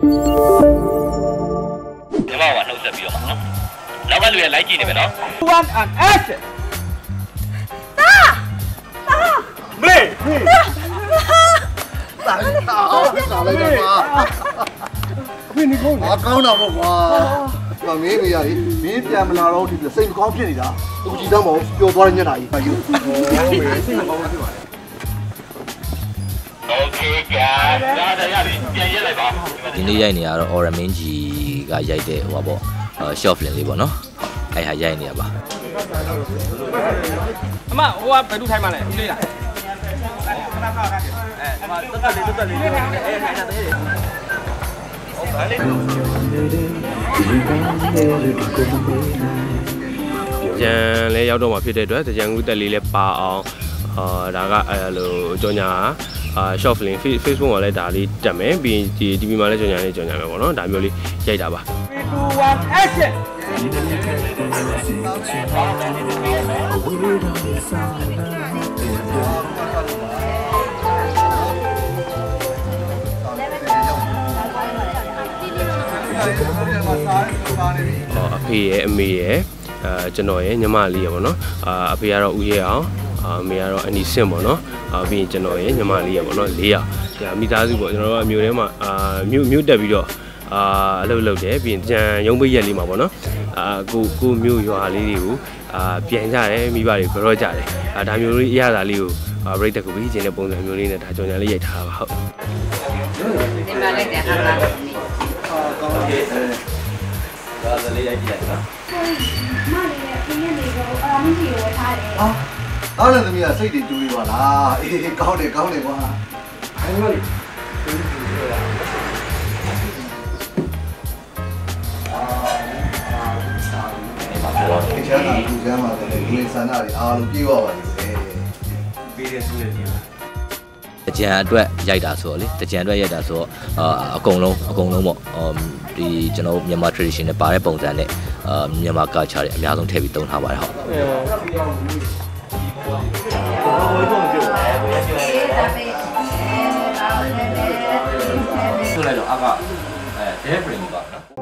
你把我弄这边嘛，老板女来几年没了 ？One and action！ 妹， 打来干嘛？ 妹，你讲我讲到不哇？我没没呀，没变不了，我这生意搞偏的，我记得冇标多人家来，哎呦， OK， 噶，ပြန်ရဲလိုက်ပါဒီနေ့ရိုက်နေရတော့ Orange ကရိုက်တဲ့ဟိုပါပေါ့short film လေးပေါ့နော်အဲ့ဟာရိုက်နေရပါအမဟိုကဘယ်သူထိုင်မှလဲဒီလေးလားတက်လေးအေးထိုင်တာတဲ့ကြံလဲရောက်တော့မှဖြစ်တဲ့အတွက်ကြံကူးတက်လေးလဲပါအောင်ဒါကအဲ့လိုကြောညာshort film Facebook မှာလည်းဒါလေးတက်မယ်ပြီးဒီ TV မှာလည်းကြောညာလေးကြောညာမယ်ပေါ့နော်ဒါမျိုးလေးရိုက်တာပါ 1 action အဖေရဲ့အမေရဲ့ကျွန်တော်ရဲ့ညီမလေးရပေါ့နော်အဖေကတော့ဦးရဲအောင်အမေကတော့အနီစင်ပေါ့နော်ပြီးရင်ကျွန်တော်ရဲ့ညီမလေးရပေါ့နော်၄ယောက်ဒါမိသားစုပေါ့ကျွန်တော်တို့အမျိုးထဲမှာမြို့တက်ပြီးတော့အလုပ်လုပ်တယ်ပြီးရင်ကြံရုံးပိတ်ရက်လေးမှာပေါ့နော်ကိုမျိုးရွာလေးတွေကိုပြန်ကြတယ်မိဘတွေကြောကြတယ်ဒါမျိုးလေးအရသာလေးကိုဘရိတ်တက်ကိုပြီးခြင်းတဲ့ပုံစံမျိုးလေးနဲ့ဒါကြော်ညာလေးရိုက်ထားတာပါဟုတ်ဒီမှာလိုက်တယ်ဟာလားကောင်းတယ်ဒါလည်းရိုက်ကြည့်လိုက်နော်မလေးရဲ့ပြင်းနေတော့မင်းကြီးရောထားတယ်啊，当然怎么样，谁的注意吧啦？哎，搞的哇！哎妈的！以前那以前嘛，因为山那里啊，路比我嘛，比的是的。 တကြံအတွက်ရိုက်တာဆိုတော့လေတကြံအတွက်ရိုက်တာဆိုတော့အကုန်လုံးပေါ့ဒီကျွန်တော်မြန်မာ tradition နဲ့ပါတဲ့ပုံစံနဲ့မြန်မာ culture တွေအများဆုံးထည့်ပြီးသုံးထားပါတယ်ဟုတ်ဆိုလိုက်တော့အကအဲ delivery ပါနော်